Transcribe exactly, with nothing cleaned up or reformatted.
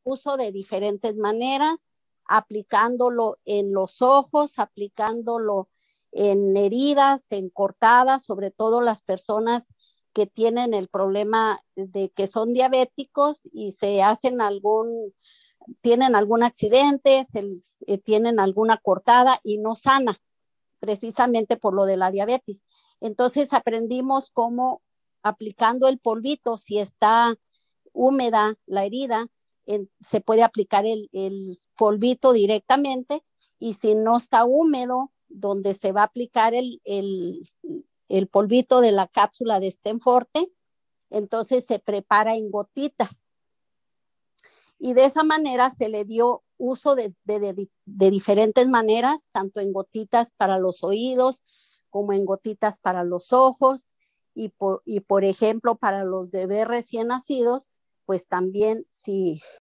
uso de diferentes maneras, aplicándolo en los ojos, aplicándolo en heridas, en cortadas, sobre todo las personas que tienen el problema de que son diabéticos y se hacen algún, tienen algún accidente, se, eh, tienen alguna cortada y no sana, precisamente por lo de la diabetes. Entonces aprendimos cómo aplicando el polvito, si está húmeda la herida, en, se puede aplicar el, el polvito directamente, y si no está húmedo, donde se va a aplicar el, el, el polvito de la cápsula de Stenforte, entonces se prepara en gotitas. Y de esa manera se le dio uso de, de, de, de diferentes maneras, tanto en gotitas para los oídos, como en gotitas para los ojos, y por, y por ejemplo para los bebés recién nacidos, pues también si